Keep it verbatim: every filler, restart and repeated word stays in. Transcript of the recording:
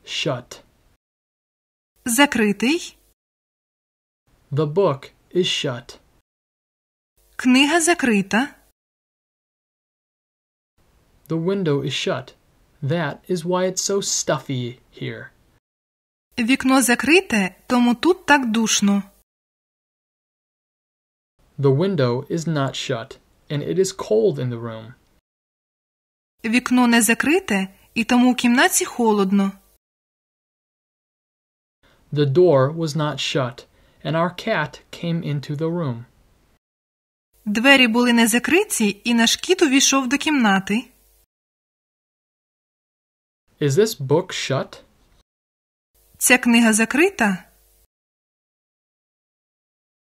shut. Закритий. The book is shut. Книга закрита. The window is shut. That is why it's so stuffy here. Вікно закрите, тому тут так душно. The window is not shut, and it is cold in the room. Вікно не закрите, і тому в кімнаті холодно. The door was not shut, and our cat came into the room. Двері були не закриті, і наш кіт увійшов до кімнати. Is this book shut? Ця книга закрита?